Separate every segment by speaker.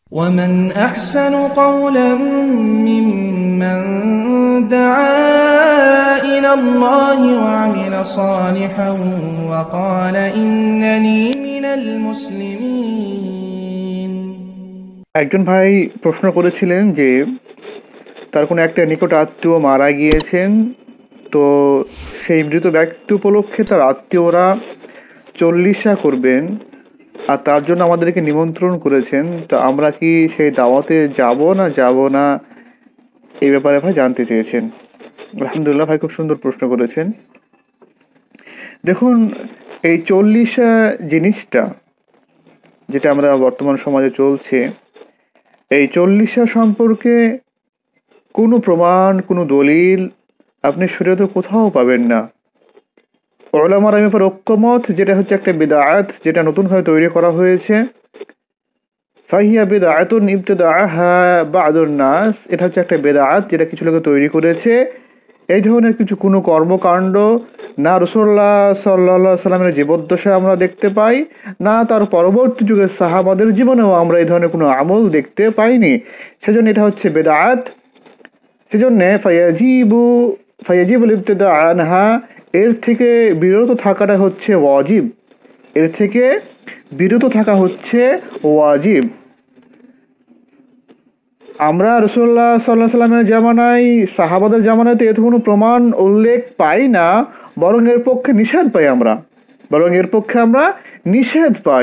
Speaker 1: ومن أحسن قولا ممن دعا إلى الله وعمل صالحا وقال إنني من المسلمين।
Speaker 2: একজন ভাই প্রশ্ন করেছিলেন যে তার কোনো একটা নিকট আত্মীয় মারা গিয়েছেন, তো সেই মৃত ব্যক্তি উপলক্ষে তার আত্মীয়রা চল্লিশা করবেন আর তার জন্য আমাদেরকে নিমন্ত্রণ করেছেন। তো আমরা কি সেই দাওয়াতে যাব না এই ব্যাপারে ভাই জানতে চেয়েছেন। আলহামদুলিল্লাহ, ভাই খুব সুন্দর প্রশ্ন করেছেন। দেখুন, এই চল্লিশা জিনিসটা যেটা আমরা বর্তমান সমাজে চলছে, এই চল্লিশা সম্পর্কে কোনো প্রমাণ, কোনো দলিল আপনি শরীয়তে কোথাও পাবেন না। উলামারা এর ব্যাপারে ঐক্যমত, যেটা হচ্ছে একটা বিদআত, যেটা নতুনভাবে তৈরি করা হয়েছে। ফাহিয়া বিদআতুন ইবতিদাআহা বা'দুন নাস, এটা হচ্ছে একটা বিদআত যেটা কিছু লোক তৈরি করেছে। এই ধরনের কোনো কর্মকাণ্ড না রাসূলুল্লাহ সাল্লাল্লাহু আলাইহি সাল্লামের জীবদ্দশায় আমরা দেখতে পাই, না তার পরবর্তী যুগের সাহাবাদের জীবনেও আমরা এই ধরনের কোনো আমল দেখতে পাইনি। সেজন্য এটা হচ্ছে বিদআত। সেজন্য ফায়াজিবুল ইবতিদা আনহা, এর থেকে বিরত থাকাটা হচ্ছে ওয়াজিব। এর থেকে বিরত থাকা হচ্ছে ওয়াজিব। আমরা রাসূলুল্লাহ সাল্লাল্লাহু আলাইহি সাল্লামের জামানায়, সাহাবাদের জামানাতে এত কোনো প্রমাণ উল্লেখ পাই না, বরং এর পক্ষে নিষেধ পাই আমরা নিষেধ পাই।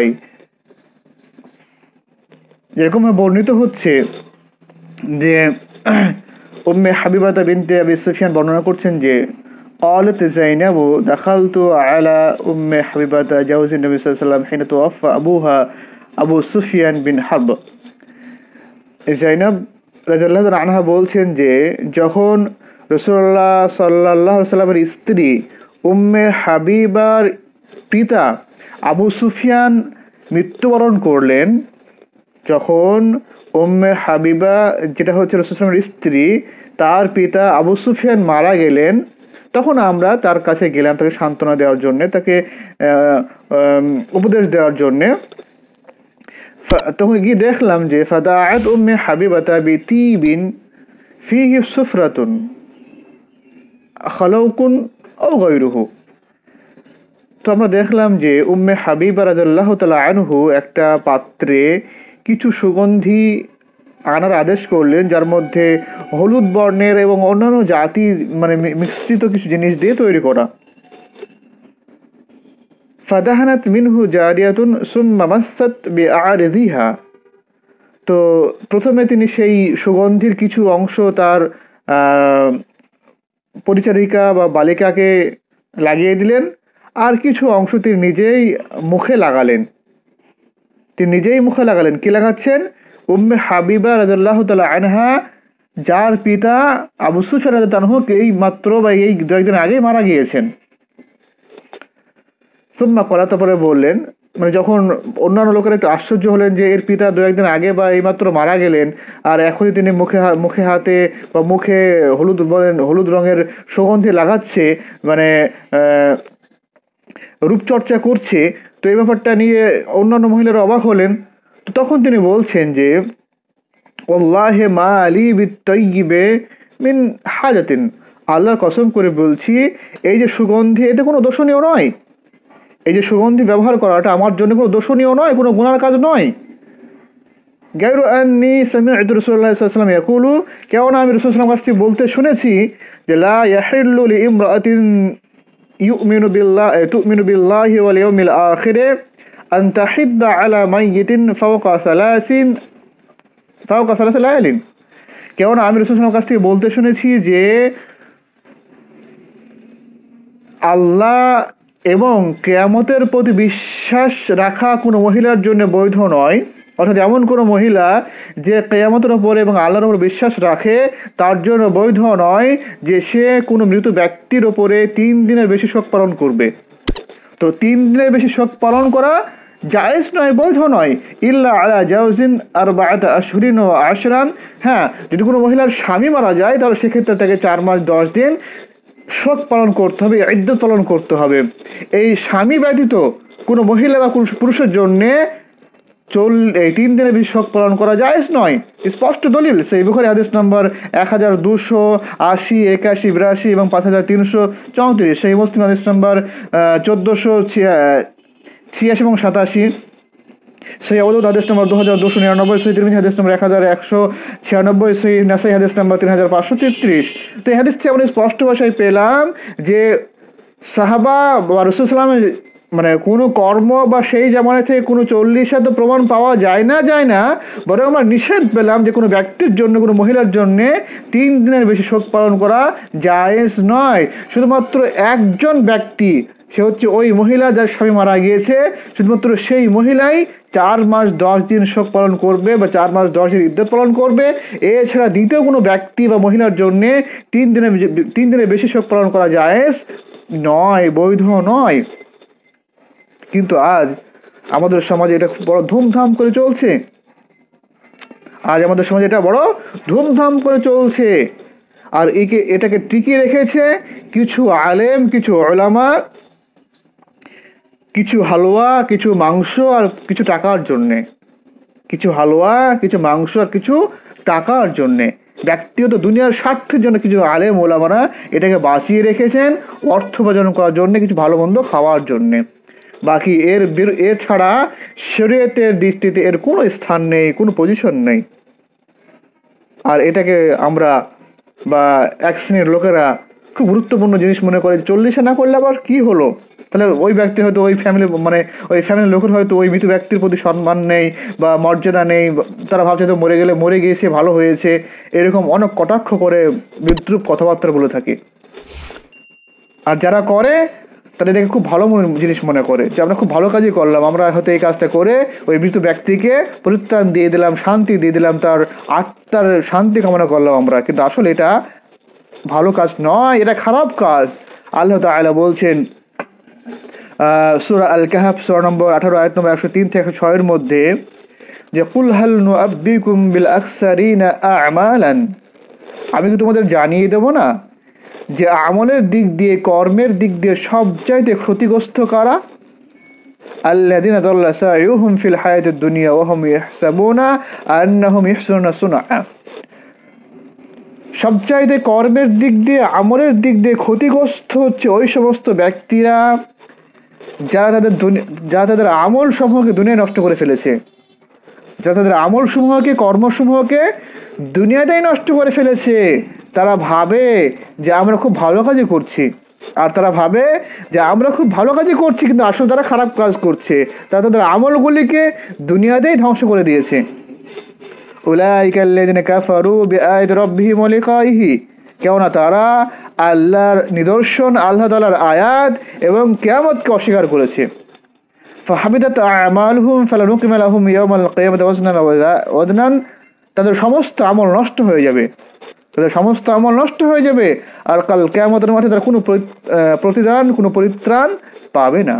Speaker 2: যেরকম বর্ণিত হচ্ছে যে উম্মে হাবিবাতা বিনতে আবি সুফিয়ান বর্ণনা করছেন যে قالت زينب دخلت على أم حبيبة جوز النبي صلى الله عليه وسلم حين توفى أبوها أبو سفيان بن حرب। জাইনাব রাদিয়াল্লাহু আনহা বলছেন যে যখন রাসূলুল্লাহ সাল্লাল্লাহু আলাইহি সাল্লামের স্ত্রী উম্মে হাবিবার পিতা আবু সুফিয়ান মৃত্যুবরণ করলেন, যখন উম্মে হাবিবা, যেটা হচ্ছে রাসূলুল্লাহ সাল্লাল্লাহু আলাইহি ওয়াসাল্লামের স্ত্রী, তার পিতা আবু সুফিয়ান মারা গেলেন, তখন আমরা তার কাছে গেলাম তাকে সান্ত্বনা দেওয়ার জন্য, তাকে উপদেশ দেওয়ার জন্য। তখন গিয়ে দেখলাম যে ফাদাআত উম্মে হাবিবাতা বিতিবিন ফিহি সুফরাতুন খালাউকুন আও গায়রুহু। তো আমরা দেখলাম যে উম্মে হাবিবা রাদিয়াল্লাহু তাআলা আনহু একটা পাত্রে কিছু সুগন্ধি আনার আদেশ করলেন, যার মধ্যে হলুদ বর্ণের এবং অন্যান্য জাতি মিশ্রিত কিছু জিনিস দিয়ে তৈরি করা। ফাদাহানাত মিনহু জারিয়াতুন সুম্মা মাসাত বিআরিযিহা। তো প্রথমে তিনি সেই সুগন্ধির কিছু অংশ তার পরিচারিকা বা বালিকাকে লাগিয়ে দিলেন, আর কিছু অংশ তিনি নিজেই মুখে লাগালেন। কি লাগাচ্ছেন? উম্মে হাবিবা রাদিয়াল্লাহু তাআলা আনহা, যার পিতা আবু সুফিয়ান রাদিয়াল্লাহু আনহু এই মাত্র বা এই কয়েকদিন আগে মারা গিয়েছেন। সুম্মা ক্বালা, তারপরে বললেন, যখন অন্যান্য লোকেরা একটু আশ্চর্য হলেন যে এর পিতা দু একদিন আগে বা এইমাত্র মারা গেলেন, আর এখনই তিনি মুখে হাতে বা মুখে হলুদ রঙের সুগন্ধি লাগাচ্ছে, রূপচর্চা করছে, তো এই ব্যাপারটা নিয়ে অন্যান্য মহিলারা অবাক হলেন। তো তখন তিনি বলছেন যে ওয়াল্লাহি মা আলী বিত্তাইয়িবে মিন হাজাতিন, আল্লাহর কসম করে বলছি, এই যে সুগন্ধি, এটা কোনো দোষণীয় নয়। এই যে সুগন্ধি ব্যবহার করাটা আমার জন্য কোনো দোষণীয় নয়, কোনো গুনার কাজ নয়। গায়রু আন্নী সামি'তু রাসূলুল্লাহ সাল্লাল্লাহু আলাইহি ওয়াসাল্লাম ইয়াকুলু, কেননা আমি রাসূল সাল্লাল্লাহু আলাইহি ওয়াসাল্লাম কাছ থেকে বলতে শুনেছি যে লা ইয়াহিল্লু লিইমরাতিন তু'মিনু বিল্লাহি ওয়াল ইয়াউমিল আখির আন তাহিদ্দা আলা মাইয়িতিন ফাওকা সালাসিন লায়ালিন। কেননা আমি রাসূল সাল্লাল্লাহু আলাইহি ওয়াসাল্লাম কাছ থেকে বলতে শুনেছি যে আল্লাহ এবং কিয়ামতের প্রতি বিশ্বাস রাখা কোনো মহিলার জন্য বৈধ নয়। অর্থাৎ এমন কোনো মহিলা যে কিয়ামতের উপরে এবং আল্লাহর উপর বিশ্বাস রাখে, তার জন্য বৈধ নয় যে সে কোনো মৃত ব্যক্তির ওপরে 3 দিনের বেশি শোক পালন করবে। তো 3 দিনের বেশি শোক পালন করা জায়েজ নয়, বৈধ নয়। ইল্লা আলা জাওজিন আরবাআতা আশহুরিন ওয়া আশরান। হ্যাঁ, যদি কোনো মহিলার স্বামী মারা যায়, তাহলে সেক্ষেত্রে তাকে 4 মাস 10 দিন শোক পালন করতে হবে, ইদ্দত পালন করতে হবে। এই স্বামী ব্যতীত কোনো মহিলা বা পুরুষের জন্যে এই 3 দিনের বেশি শোক পালন করা জায়েজ নয়। স্পষ্ট দলিল সেই বুখারী হাদিস নম্বর 1280, 81, 82 এবং 5334, সেই মুসলিম হাদিস নম্বর 1486 এবং 87, সেই আবু দাউদ হাদিস নম্বর 2299, সেই তিরমিজি হাদিস নম্বর 1196, সেই নাসাই হাদিস নম্বর 3533। তো এই হাদিস থেকে আমরা স্পষ্ট ভাষায় পেলাম যে সাহাবা বা রাসূল সাল্লাল্লাহু আলাইহি ওয়াসাল্লামের মানে কোনো কর্ম বা সেই জামানা থেকে কোনো 40 তো প্রমাণ পাওয়া যায় না, বরং আমরা নিষেধ পেলাম যে কোনো ব্যক্তির জন্য, কোনো মহিলার জন্য 3 দিনের বেশি শোক পালন করা জায়েজ নয়। শুধুমাত্র একজন ব্যক্তি, সে হচ্ছে ওই মহিলা যার স্বামী মারা গিয়েছে, শুধুমাত্র সেই মহিলাই 4 মাস 10 দিন শোক পালন করবে বা 4 মাস 10 দিন ইদ্যত পালন করবে। এছাড়া দ্বিতীয় কোনো ব্যক্তি বা মহিলার জন্য 3 দিনের বেশি শোক পালন করা জায়েজ নয়, বৈধ নয়। কিন্তু আজ আমাদের সমাজে এটা বড় ধুমধাম করে চলছে। আর এটাকে টিকিয়ে রেখেছে কিছু আলেম, কিছু উলামা, কিছু হালুয়া, কিছু মাংস আর কিছু টাকার জন্যে। ব্যক্তিগত দুনিয়ার স্বার্থের জন্য কিছু আলেম ওলামারা এটাকে বাঁচিয়ে রেখেছেন অর্থ উপার্জন করার জন্য, কিছু ভালো মন্দ খাওয়ার জন্যে। বাকি এছাড়া শরীয়তের দৃষ্টিতে এর কোনো স্থান নেই, কোনো পজিশন নেই। আর এটাকে আমরা বা এক শ্রেণীর লোকেরা খুব গুরুত্বপূর্ণ জিনিস মনে করে। 40 না করলে আবার কি হলো? তাহলে ওই ব্যক্তি হয়তো ওই ফ্যামিলির লোকের হয়তো ওই মৃত ব্যক্তির প্রতি সম্মান নেই বা মর্যাদা নেই, তারা ভাবছে তো মরে গিয়েছে, ভালো হয়েছে, এরকম অনেক কটাক্ষ করে বিদ্রূপ কথাবার্তা বলে থাকে। আর যারা করে তারা এটাকে খুব ভালো জিনিস মনে করে যে আমরা খুব ভালো কাজই করলাম, আমরা হয়তো এই কাজটা করে ওই মৃত ব্যক্তিকে পরিত্রাণ দিয়ে দিলাম, শান্তি দিয়ে দিলাম, তার আত্মার শান্তি কামনা করলাম আমরা। কিন্তু আসলে এটা ভালো কাজ নয়, এটা খারাপ কাজ। আল্লাহ তাআলা বলছেন সূরা আল কাহফ সূরা নম্বর 18 আয়াত নম্বর 103 থেকে 106 এর মধ্যে যে কুল হাল নুআব্বিকুম বিল আকসারিনা আ'মালান, আমি কি তোমাদের জানিয়ে দেব না যে আমলের দিক দিয়ে, কর্মের দিক দিয়ে সবচাইতে ক্ষতিগ্রস্ত কারা? আল্লাযীনা দাল্লা সাইয়ুহুম ফিল হায়াতিদ দুনিয়া ওয়া হুম ইয়াহসাবুনা আন্নাহুম ইহসানুনা সুনআ। সবচাইতে কর্মের দিক দিয়ে, আমলের দিক দিয়ে ক্ষতিগ্রস্ত হচ্ছে ওই সমস্ত ব্যক্তিরা যারা তাদের আমল সমূহকে দুনিয়ায় নষ্ট করে ফেলেছে, যারা তাদের আমল সমূহকে, কর্মসমূহকে দুনিয়াতেই নষ্ট করে ফেলেছে। তারা ভাবে যে আমরা খুব ভালো কাজই করছি, কিন্তু আসলে তারা খারাপ কাজ করছে। তারা তাদের আমলগুলিকে দুনিয়াতেই ধ্বংস করে দিয়েছে। উলাইকা আল্লাযীনা কাফারু বিআয়াতি রাব্বিহিম ওয়া লিকাইহি, কেননা তারা আল্লাহর নিদর্শন, আল্লাহ তাআলার আয়াত এবং কিয়ামতকে অস্বীকার করেছে। ফাহাবিতাত আমালুহুম ফালানুকিমা লাহুম ইয়াওমাল কিয়ামাতি ওয়াজনান, তাদের সমস্ত আমল নষ্ট হয়ে যাবে, আর কাল কিয়ামতের মাঠে তারা কোনো প্রতিদান, কোনো পরিত্রাণ পাবে না।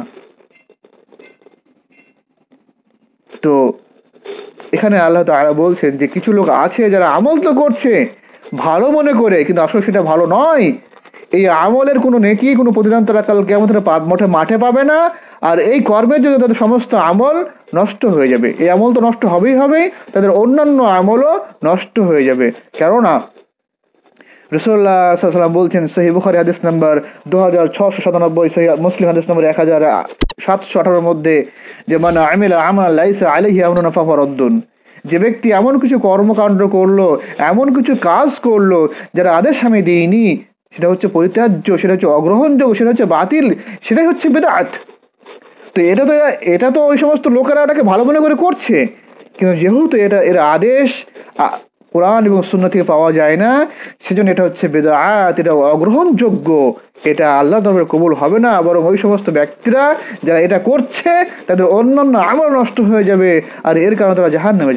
Speaker 2: তো এখানে আল্লাহ তাআলা বলছেন যে কিছু লোক আছে যারা আমল তো করছে ভালো মনে করে, কিন্তু আসলে সেটা ভালো নয়। এই আমলের কোনো নেকি, কোনো প্রতিদান তারা কাল কিয়ামতের মাঠে পাবে না। আর এই কর্মের জন্য তাদের সমস্ত আমল নষ্ট হয়ে যাবে। এই আমল তো নষ্ট হবেই, তাদের অন্যান্য আমলও নষ্ট হয়ে যাবে। কেননা রাসূলুল্লাহ সাল্লাল্লাহু আলাইহি ওয়াসাল্লাম বলছেন সহিহ বুখারী হাদিস নাম্বার 2697, সহিহ মুসলিম হাদিস নাম্বার 1718 মধ্যে যে মান আমিলা আমাল লাইসা আলাইহি আমরুনা ফাহুয়া রাদ্দুন, যে ব্যক্তি এমন কিছু কর্মকাণ্ড করলো, এমন কিছু কাজ করলো যারা আদেশ আমি দিইনি, সেটা হচ্ছে পরিত্যাজ্য, সেটা হচ্ছে অগ্রহণযোগ্য, সেটা হচ্ছে বাতিল, সেটাই হচ্ছে বিদআত। তো এটা তো ওই সমস্ত লোকেরা এটাকে ভালো মনে করে করছে, কিন্তু যেহেতু এর আদেশ কোরআন এবং সুন্নাহ থেকে পাওয়া যায় না, সেজন্য এটা হচ্ছে বিদআত, এটা অগ্রহণযোগ্য, এটা আল্লাহর দরবারে কবুল হবে না। বরং ওই সমস্ত ব্যক্তিরা যারা এটা করছে তাদের অন্যান্য আমল নষ্ট হয়ে যাবে, আর এর কারণে তারা জাহান্নামে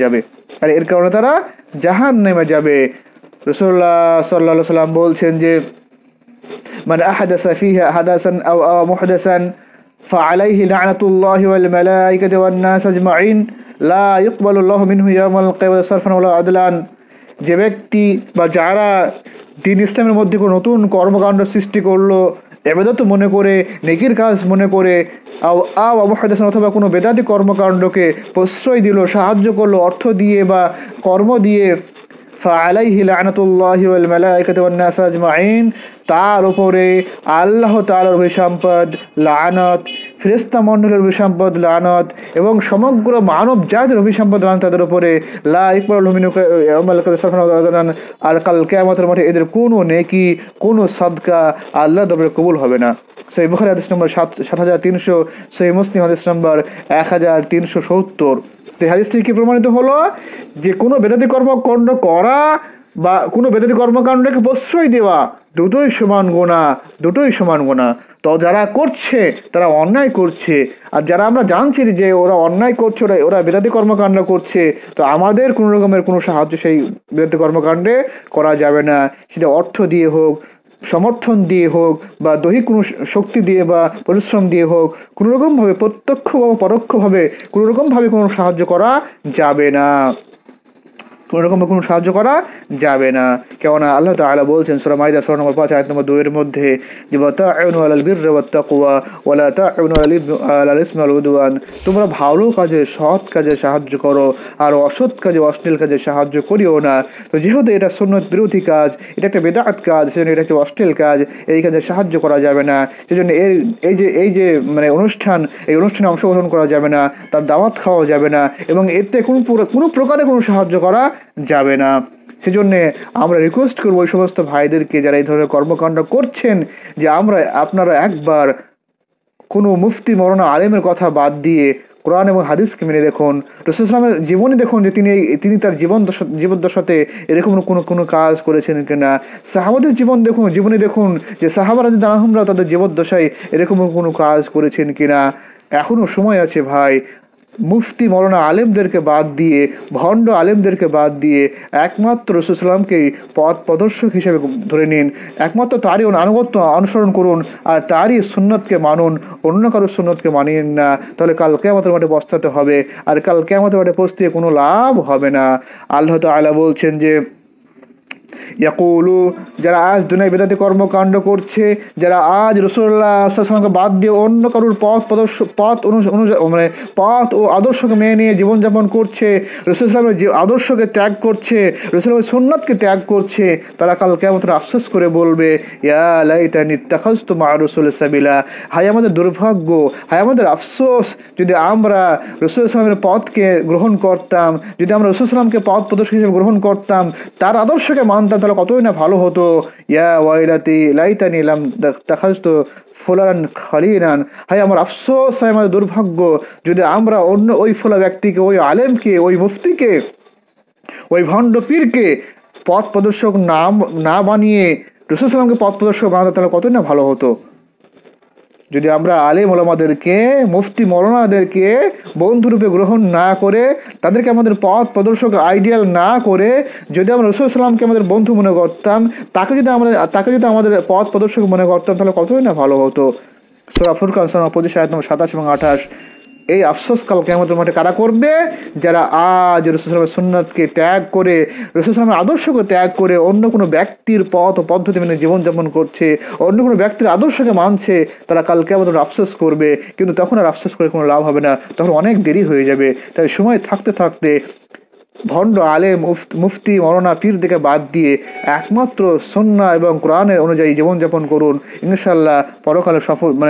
Speaker 2: যাবে। রাসূলুল্লাহ সাল্লাল্লাহু আলাইহি ওয়াসাল্লাম বলছেন যে মান আহাদাসা ফিহা হাদাসান আও মুহদাসান ফাআলাইহি লা'নাতুল্লাহি ওয়াল মালায়েকাতি ওয়ান নাস আজমাইন লা ইকবালুল্লাহু মিনহু ইয়াওমাল কিয়ামাতি সারফান ওয়ালা আদলান, যে ব্যক্তি বা যারা দিন ইসলামের মধ্যে কোনো নতুন কর্মকাণ্ড সৃষ্টি করলো, ইবাদত মনে করে, নেকির কাজ মনে করে, অথবা কোনো বেদাতি কর্মকাণ্ডকে প্রশ্রয় দিল, সাহায্য করলো অর্থ দিয়ে বা কর্ম দিয়ে, ফাআলাইহি লানাতুল্লাহি ওয়াল মালাইকাতি ওয়ান নাস আজমাইন, তার উপরে আল্লাহ তাআলার অভিসম্পদ, লানত, ফেরেশতা মণ্ডলের অভিসম্পদ, লানত, এবং সমগ্র মানব জাতির অভিসম্পদ, লানত তাদের উপরে। লা ইকবালু মিনহু ইয়াউমাল কিয়ামাতি, আর কাল কিয়ামতের মাঠে এদের কোনো নেকি, কোনো সাদকা আল্লাহর দরবারে কবুল হবে না। সহিহ বুখারী হাদিস নম্বর 7300, সহিহ মুসলিম হাদিস নম্বর 1370। এই হাদিস থেকে কি প্রমাণিত হলো যে কোনো বেদাতি কর্মকাণ্ড করা বা কোনো বেদাতি কর্মকাণ্ডকে প্রশ্রয় দেওয়া দুটোই সমান গুনাহ, দুটোই সমান গুনাহ। তো যারা করছে তারা অন্যায় করছে, আর যারা আমরা জানছি যে ওরা অন্যায় করছে, ওরা বেদাতি কর্মকাণ্ড করছে, তো আমাদের কোনো রকমের কোনো সাহায্য সেই বেদাতি কর্মকাণ্ডে করা যাবে না। সেটা অর্থ দিয়ে হোক, সমর্থন দিয়ে হোক, বা দৈহিক কোনো শক্তি দিয়ে বা পরিশ্রম দিয়ে হোক, কোনো রকমভাবে প্রত্যক্ষ বা পরোক্ষভাবে কোনো রকমভাবে কোনো সাহায্য করা যাবে না, কোনো রকম কোনো সাহায্য করা যাবে না। কেননা আল্লাহ তাআলা বলছেন সূরা মাইদা 6 নম্বর 5 আয়াত নম্বর 2 এর মধ্যে যে ওয়াতাউনু আলাল বিররি ওয়াত তাকওয়া ওয়ালা তাউনু আলাল ইসমি ওয়াল উদওয়ান, তোমরা ভালো কাজে, সৎ কাজে সাহায্য করো, আর অসৎ কাজে, অশ্লীল কাজে সাহায্য করিও না। তো যেহেতু এটা সুন্নাত বিরোধী কাজ, এটা একটা বিদআত কাজ, সেজন্য এটা হচ্ছে অশ্লীল কাজ, এই কাজে সাহায্য করা যাবে না। সেজন্য এই যে মানে এই অনুষ্ঠানে অংশগ্রহণ করা যাবে না, তার দাওয়াত খাওয়া যাবে না, এবং এতে কোনো প্রকারে কোনো সাহায্য করা যাবে না। সেজন্য আমরা রিকোয়েস্ট করবো ওই সমস্ত ভাইদেরকে যারা এই ধরনের কর্মকাণ্ড করছেন, যে আপনারা একবার কোনো মুফতি মৌলানা আলেমের কথা বাদ দিয়ে কোরআন এবং হাদিসকে মেনে দেখুন, রাসূল সাল্লাল্লাহু আলাইহি ওয়াসাল্লামের জীবনী দেখুন যে তিনি তার জীবদ্দশাতে এরকম কোনো কাজ করেছেন কিনা। সাহাবাদের জীবনী দেখুন যে সাহাবা রাদিয়াল্লাহু আনহুমরা তাদের জীবদ্দশায় এরকম কোনো কাজ করেছেন কিনা। এখনো সময় আছে ভাই, মুফতি মৌলানা আলেমদেরকে বাদ দিয়ে, ভণ্ড আলেমদেরকে বাদ দিয়ে একমাত্র রাসূল সাল্লাল্লাহু আলাইহি ওয়াসাল্লামকে পথ প্রদর্শক হিসেবে ধরে নিন, একমাত্র তারই আনুগত্য অনুসরণ করুন, আর তারই সুন্নতকে মানুন, অন্য কারো সুন্নতকে মানিয়েন না। তাহলে কাল কিয়ামতের মাঠে পস্তাতে হবে, আর কাল কিয়ামতের মাঠে পৌঁছতে কোনো লাভ হবে না। আল্লাহ তাআলা বলছেন যে ইয়াকুলু, যারা আজ দুনিয়ায় বেদাতি কর্মকাণ্ড করছে, যারা আজ রাসূলুল্লাহ সাল্লাল্লাহু আলাইহি ওয়াসাল্লামকে বাদ দিয়ে অন্য কারোর পথ ও আদর্শকে মেনে নিয়ে জীবনযাপন করছে, রাসূল সাল্লাল্লাহু আলাইহি ওয়াসাল্লামের আদর্শকে ত্যাগ করছে, রাসূলের সুন্নাতকে ত্যাগ করছে, তারা কাল কিয়ামতে আফসোস করে বলবে ইয়া লাইতানি ইত্তাখাযতু মা রাসূলি সাবিলা, হায় আমাদের দুর্ভাগ্য, হায় আমাদের আফসোস, যদি আমরা রাসূল সাল্লাল্লাহু আলাইহি ওয়াসাল্লামের পথকে গ্রহণ করতাম, যদি আমরা রাসূল সাল্লাল্লাহু আলাইহি ওয়াসাল্লামকে পথ প্রদর্শক হিসেবে গ্রহণ করতাম, তার আদর্শকে মানতাম, তাহলে কতই না ভালো হতো। ইয়া ওয়াইলাতি লাইতানি লাম তাখাযতু ফুলান খালিলান, হায় আমার আফসোস, হায় আমার দুর্ভাগ্য, যদি আমরা অন্য ওই ফলা ব্যক্তিকে, ওই আলেমকে, ওই মুফতিকে, ওই ভণ্ড পীরকে পথ প্রদর্শক না বানিয়ে রাসূল সাল্লাল্লাহু আলাইহি ওয়াসাল্লামকে পথ প্রদর্শক বানাতাম, তাহলে কতই না ভালো হতো। যদি আমরা আলেম ওলামাদেরকে, মুফতি মৌলানাদেরকে বন্ধুরূপে গ্রহণ না করে, তাদেরকে আমাদের পথ প্রদর্শক আইডিয়াল না করে, যদি আমরা রাসূল সাল্লামকে আমাদের বন্ধু মনে করতাম, তাকে যদি আমাদের পথ প্রদর্শক মনে করতাম, তাহলে কতই না ভালো হতো। সূরা ফুরকান 25 আয়াত নম্বর 27 এবং 28। এই আফসোস কাল কিয়ামতের মাঠে কারা করবে? যারা আজ রাসূল সাল্লাল্লাহু আলাইহি ওয়াসাল্লামের সুন্নাতকে ত্যাগ করে, রাসূল সাল্লাল্লাহু আলাইহি ওয়াসাল্লামের আদর্শকে ত্যাগ করে অন্য কোনো ব্যক্তির পথ ও পদ্ধতি মেনে জীবনযাপন করছে, অন্য কোনো ব্যক্তির আদর্শকে মানছে, তারা কাল কিয়ামতের মাঠে আফসোস করবে। কিন্তু তখন আর আফসোস করে কোনো লাভ হবে না, তখন অনেক দেরি হয়ে যাবে। তাই সময় থাকতে থাকতে ভণ্ড আলেম, মুফতি মৌলানা পীর থেকে বাদ দিয়ে একমাত্র সুন্নাহ এবং কোরআনের অনুযায়ী জীবনযাপন করুন। ইনশাআল্লাহ পরকালে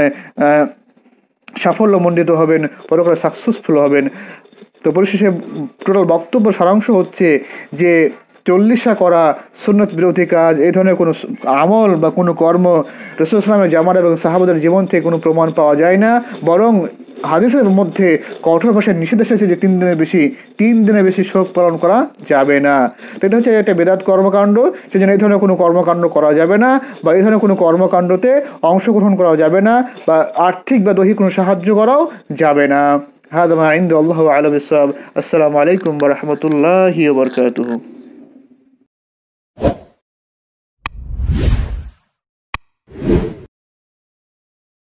Speaker 2: সাফল্যমণ্ডিত হবেন, পরকালে সাকসেসফুল হবেন। তো পরিশেষে টোটাল বক্তব্য সারাংশ হচ্ছে যে 40 করা সুন্নত বিরোধী কাজ, এই ধরনের কোনো আমল বা কোনো কর্ম রাসূল সাল্লাল্লাহু আলাইহি ওয়াসাল্লামের জামানা এবং সাহাবাদের জীবন থেকে কোনো প্রমাণ পাওয়া যায় না, বরং হাদিসের মধ্যে কঠোর ভাষায় নিষেধ এসেছে যে 3 দিনের বেশি শোক পালন করা যাবে না। তো এটা হচ্ছে একটা বেদাত কর্মকাণ্ড, সেজন্য এই ধরনের কোনো কর্মকাণ্ড করা যাবে না, বা এই ধরনের কোনো কর্মকাণ্ডতে অংশগ্রহণ করা যাবে না, বা আর্থিক বা দৈহিক কোনো সাহায্য করাও যাবে না। হাদা মা ইনদা আল্লাহু আ'লাম বিস-সাওয়াব। আসসালামু আলাইকুম ওয়া রাহমাতুল্লাহি ওয়া বারাকাতুহু।